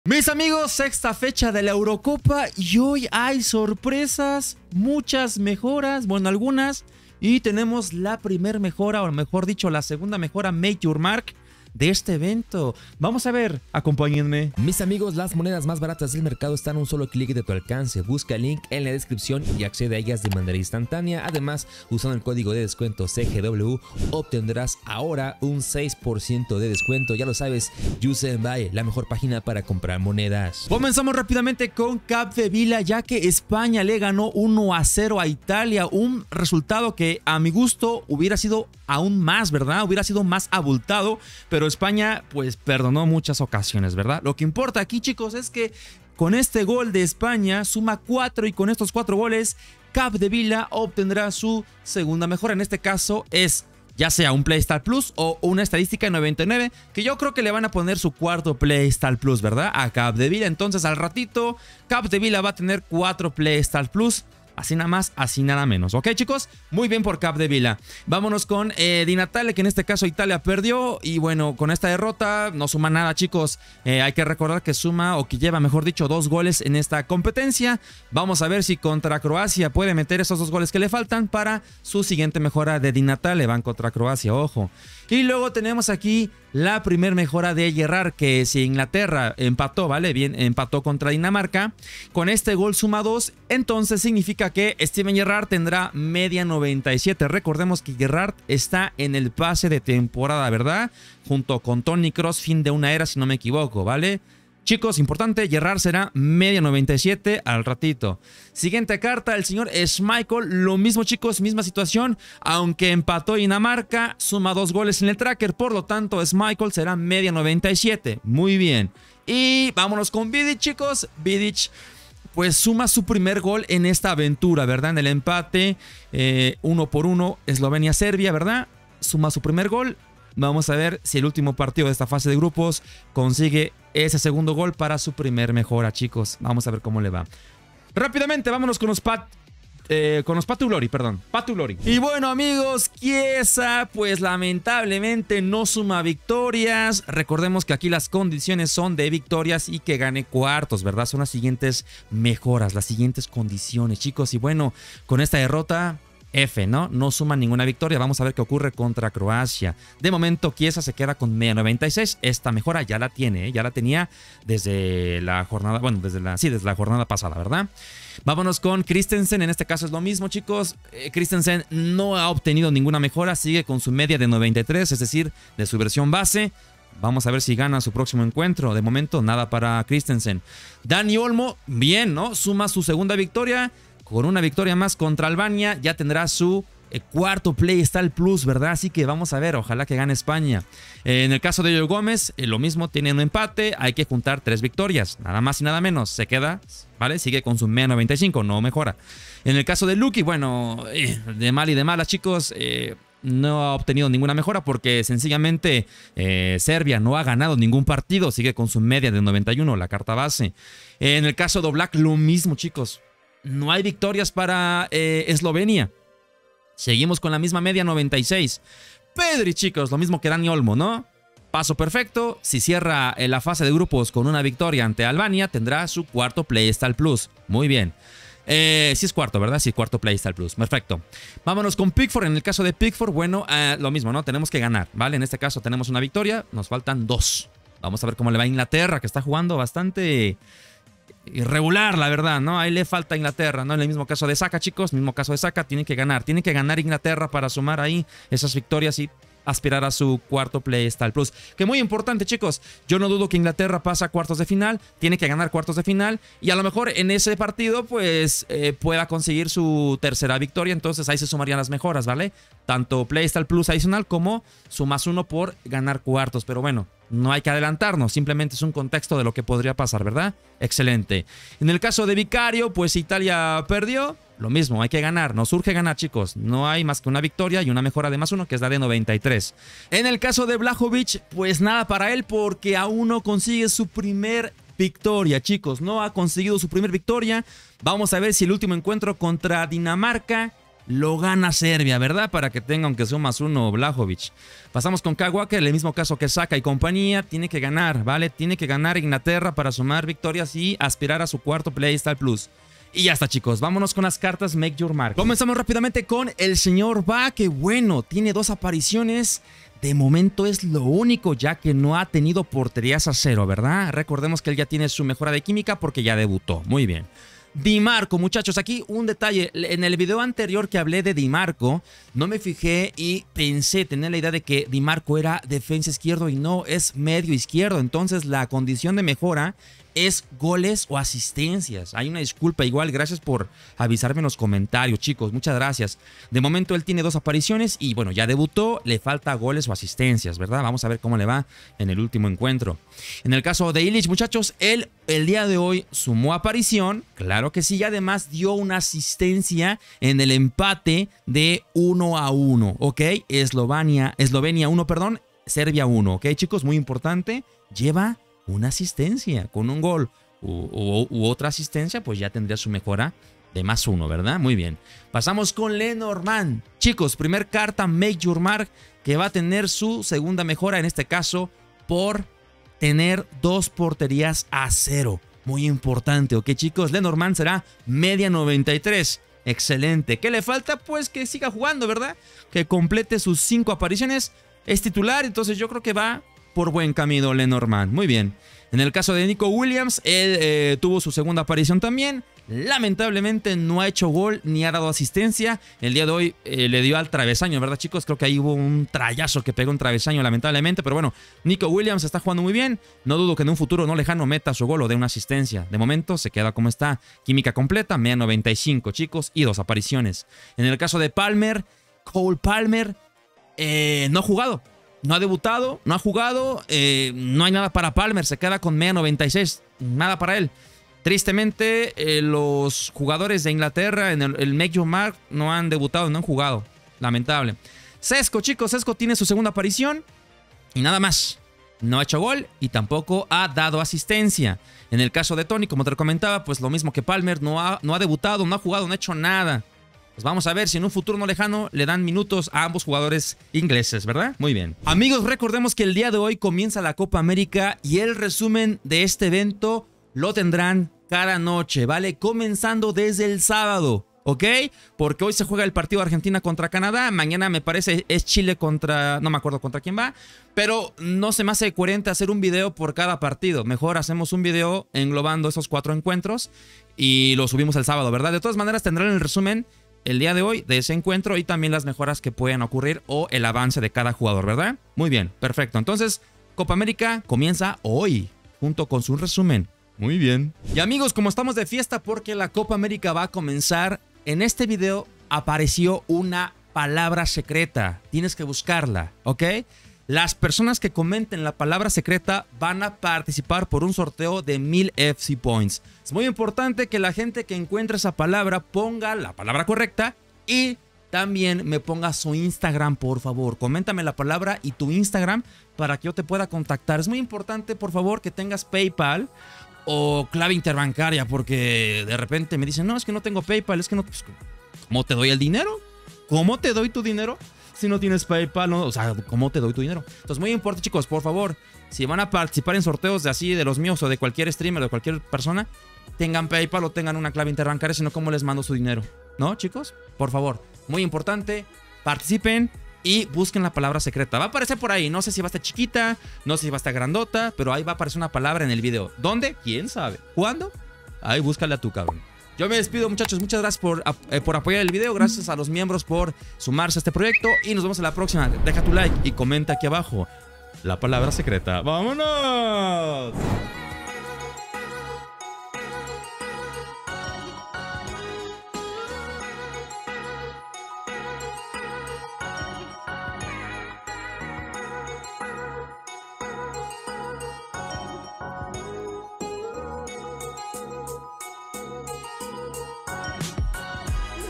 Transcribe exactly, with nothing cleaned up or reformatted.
Mis amigos, sexta fecha de la Eurocopa y hoy hay sorpresas, muchas mejoras, bueno, algunas, y tenemos la primer mejora, o mejor dicho, la segunda mejora, Make Your Mark, de este evento. Vamos a ver, acompáñenme. Mis amigos, las monedas más baratas del mercado están a un solo clic de tu alcance. Busca el link en la descripción y accede a ellas de manera instantánea. Además, usando el código de descuento C G W obtendrás ahora un seis por ciento de descuento. Ya lo sabes, Use and Buy, la mejor página para comprar monedas. Comenzamos rápidamente con Capdevila, ya que España le ganó uno a cero a Italia. Un resultado que a mi gusto hubiera sido aún más, ¿verdad? Hubiera sido más abultado, pero España pues perdonó muchas ocasiones, ¿verdad? Lo que importa aquí, chicos, es que con este gol de España suma cuatro y con estos cuatro goles Capdevila obtendrá su segunda mejora. En este caso es ya sea un Playstyle Plus o una estadística de noventa y nueve, que yo creo que le van a poner su cuarto Playstyle Plus, ¿verdad? A Capdevila. Entonces al ratito Capdevila va a tener cuatro Playstyle Plus. Así nada más, así nada menos. ¿Ok, chicos? Muy bien por Capdevila. Vámonos con eh, Di Natale, que en este caso Italia perdió. Y bueno, con esta derrota no suma nada, chicos. Eh, hay que recordar que suma, o que lleva, mejor dicho, dos goles en esta competencia. Vamos a ver si contra Croacia puede meter esos dos goles que le faltan para su siguiente mejora de Di Natale. Van contra Croacia, ojo. Y luego tenemos aquí la primer mejora de Gerrard, que si Inglaterra empató, ¿vale? Bien, empató contra Dinamarca. Con este gol suma dos, entonces significa que Steven Gerrard tendrá media noventa y siete. Recordemos que Gerrard está en el pase de temporada, ¿verdad? Junto con Toni Kroos, fin de una era, si no me equivoco, ¿vale? Chicos, importante, Gerrard será media noventa y siete al ratito. Siguiente carta, el señor Schmeichel. Lo mismo, chicos, misma situación. Aunque empató Dinamarca, suma dos goles en el tracker. Por lo tanto, Schmeichel será media noventa y siete. Muy bien. Y vámonos con Vidic, chicos. Vidic pues suma su primer gol en esta aventura, ¿verdad? En el empate, eh, uno por uno, Eslovenia-Serbia, ¿verdad? Suma su primer gol. Vamos a ver si el último partido de esta fase de grupos consigue ese segundo gol para su primer mejora, chicos. Vamos a ver cómo le va. Rápidamente, vámonos con los Pat... Eh, con los Patulori, perdón, Patulori. Y bueno, amigos, Chiesa pues lamentablemente no suma victorias. Recordemos que aquí las condiciones son de victorias y que gane cuartos, ¿verdad? Son las siguientes mejoras, las siguientes condiciones, chicos. Y bueno, con esta derrota, F, ¿no? No suma ninguna victoria. Vamos a ver qué ocurre contra Croacia. De momento, Chiesa se queda con media noventa y seis. Esta mejora ya la tiene, ¿eh? Ya la tenía desde la jornada, bueno, desde la, sí, desde la jornada pasada, ¿verdad? Vámonos con Christensen. En este caso es lo mismo, chicos. Eh, Christensen no ha obtenido ninguna mejora. Sigue con su media de noventa y tres, es decir, de su versión base. Vamos a ver si gana su próximo encuentro. De momento, nada para Christensen. Dani Olmo, bien, ¿no? Suma su segunda victoria. Con una victoria más contra Albania, ya tendrá su eh, cuarto Playstyle Plus, ¿verdad? Así que vamos a ver, ojalá que gane España. Eh, en el caso de Joe Gómez, eh, lo mismo, tiene un empate, hay que juntar tres victorias, nada más y nada menos. Se queda, ¿vale? Sigue con su media noventa y cinco, no mejora. En el caso de Luki, bueno, eh, de mal y de malas, chicos, eh, no ha obtenido ninguna mejora porque sencillamente eh, Serbia no ha ganado ningún partido, sigue con su media de noventa y uno, la carta base. Eh, en el caso de Oblak, lo mismo, chicos. No hay victorias para eh, Eslovenia. Seguimos con la misma media noventa y seis. Pedri, chicos, lo mismo que Dani Olmo, ¿no? Paso perfecto. Si cierra eh, la fase de grupos con una victoria ante Albania, tendrá su cuarto Playstyle Plus. Muy bien. Eh, sí es cuarto, ¿verdad? Sí, cuarto Playstyle Plus. Perfecto. Vámonos con Pickford. En el caso de Pickford, bueno, eh, lo mismo, ¿no? Tenemos que ganar, ¿vale? En este caso tenemos una victoria. Nos faltan dos. Vamos a ver cómo le va a Inglaterra, que está jugando bastante irregular, la verdad, ¿no? Ahí le falta a Inglaterra, ¿no? En el mismo caso de Saka, chicos, mismo caso de Saka, tiene que ganar, tiene que ganar Inglaterra para sumar ahí esas victorias y aspirar a su cuarto Playstyle Plus. Que muy importante, chicos, yo no dudo que Inglaterra pase a cuartos de final, tiene que ganar cuartos de final y a lo mejor en ese partido pues eh, pueda conseguir su tercera victoria, entonces ahí se sumarían las mejoras, ¿vale? Tanto Playstyle Plus adicional como su más uno por ganar cuartos, pero bueno, no hay que adelantarnos, simplemente es un contexto de lo que podría pasar, ¿verdad? Excelente. En el caso de Vicario, pues Italia perdió. Lo mismo, hay que ganar, nos urge ganar, chicos. No hay más que una victoria y una mejora de más uno, que es la de noventa y tres. En el caso de Vlahovic, pues nada para él porque aún no consigue su primer victoria, chicos. No ha conseguido su primer victoria. Vamos a ver si el último encuentro contra Dinamarca lo gana Serbia, ¿verdad? Para que tenga aunque sea un más uno Vlahovic. Pasamos con Kyle Walker, el mismo caso que Saka y compañía. Tiene que ganar, ¿vale? Tiene que ganar Inglaterra para sumar victorias y aspirar a su cuarto Playstyle Plus. Y ya está, chicos, vámonos con las cartas Make Your Mark. Comenzamos rápidamente con el señor Va, que bueno, tiene dos apariciones. De momento es lo único, ya que no ha tenido porterías a cero, ¿verdad? Recordemos que él ya tiene su mejora de química porque ya debutó. Muy bien. Di Marco, muchachos, aquí un detalle. En el video anterior que hablé de Di Marco, no me fijé y pensé, tener la idea de que Di Marco era defensa izquierdo y no, es medio izquierdo. Entonces la condición de mejora es goles o asistencias. Hay una disculpa igual, gracias por avisarme en los comentarios, chicos, muchas gracias. De momento él tiene dos apariciones y bueno, ya debutó, le falta goles o asistencias, ¿verdad? Vamos a ver cómo le va en el último encuentro. En el caso de Illich, muchachos, él el día de hoy sumó aparición, claro que sí, y además dio una asistencia en el empate de uno a uno, ¿ok? Eslovenia, Eslovenia uno, perdón, Serbia uno, ¿ok, chicos? Muy importante, lleva una asistencia con un gol u, u, u otra asistencia, pues ya tendría su mejora de más uno, ¿verdad? Muy bien. Pasamos con Lenormand. Chicos, primer carta Make Your Mark, que va a tener su segunda mejora, en este caso por tener dos porterías a cero. Muy importante, ¿ok, chicos? Lenormand será media noventa y tres. Excelente. ¿Qué le falta? Pues que siga jugando, ¿verdad? Que complete sus cinco apariciones. Es titular, entonces yo creo que va por buen camino Lenormand. Muy bien. En el caso de Nico Williams, él eh, tuvo su segunda aparición también. Lamentablemente no ha hecho gol ni ha dado asistencia. El día de hoy eh, le dio al travesaño, ¿verdad, chicos? Creo que ahí hubo un trayazo que pegó un travesaño, lamentablemente. Pero bueno, Nico Williams está jugando muy bien. No dudo que en un futuro no lejano meta su gol o dé una asistencia. De momento se queda como está. Química completa, media noventa y cinco, chicos, y dos apariciones. En el caso de Palmer, Cole Palmer eh, no ha jugado. No ha debutado, no ha jugado, eh, no hay nada para Palmer, se queda con media noventa y seis, nada para él. Tristemente, eh, los jugadores de Inglaterra en el, el Make Your Mark no han debutado, no han jugado, lamentable. Sesco, chicos, Sesco tiene su segunda aparición y nada más. No ha hecho gol y tampoco ha dado asistencia. En el caso de Tony, como te comentaba, pues lo mismo que Palmer, no ha, no ha debutado, no ha jugado, no ha hecho nada. Pues vamos a ver si en un futuro no lejano le dan minutos a ambos jugadores ingleses, ¿verdad? Muy bien. Amigos, recordemos que el día de hoy comienza la Copa América y el resumen de este evento lo tendrán cada noche, ¿vale? Comenzando desde el sábado, ¿ok? Porque hoy se juega el partido Argentina contra Canadá, mañana me parece es Chile contra... no me acuerdo contra quién va, pero no se me hace coherente hacer un video por cada partido. Mejor hacemos un video englobando esos cuatro encuentros y lo subimos el sábado, ¿verdad? De todas maneras tendrán el resumen el día de hoy de ese encuentro y también las mejoras que puedan ocurrir o el avance de cada jugador, ¿verdad? Muy bien, perfecto. Entonces, Copa América comienza hoy, junto con su resumen. Muy bien. Y amigos, como estamos de fiesta porque la Copa América va a comenzar, en este video apareció una palabra secreta. Tienes que buscarla, ¿ok? Las personas que comenten la palabra secreta van a participar por un sorteo de mil F C Points. Es muy importante que la gente que encuentre esa palabra ponga la palabra correcta y también me ponga su Instagram, por favor. Coméntame la palabra y tu Instagram para que yo te pueda contactar. Es muy importante, por favor, que tengas PayPal o clave interbancaria, porque de repente me dicen, no, es que no tengo PayPal, es que no... Pues, ¿cómo te doy el dinero? ¿Cómo te doy tu dinero? Si no tienes PayPal, no, o sea, ¿cómo te doy tu dinero? Entonces, muy importante, chicos, por favor, si van a participar en sorteos de así, de los míos o de cualquier streamer o de cualquier persona, tengan PayPal o tengan una clave interbancaria, sino cómo les mando su dinero, ¿no, chicos? Por favor, muy importante, participen y busquen la palabra secreta. Va a aparecer por ahí, no sé si va a estar chiquita, no sé si va a estar grandota, pero ahí va a aparecer una palabra en el video. ¿Dónde? ¿Quién sabe? ¿Cuándo? Ahí búscala tú, cabrón. Yo me despido, muchachos. Muchas gracias por, eh, por apoyar el video. Gracias a los miembros por sumarse a este proyecto. Y nos vemos en la próxima. Deja tu like y comenta aquí abajo la palabra secreta. ¡Vámonos!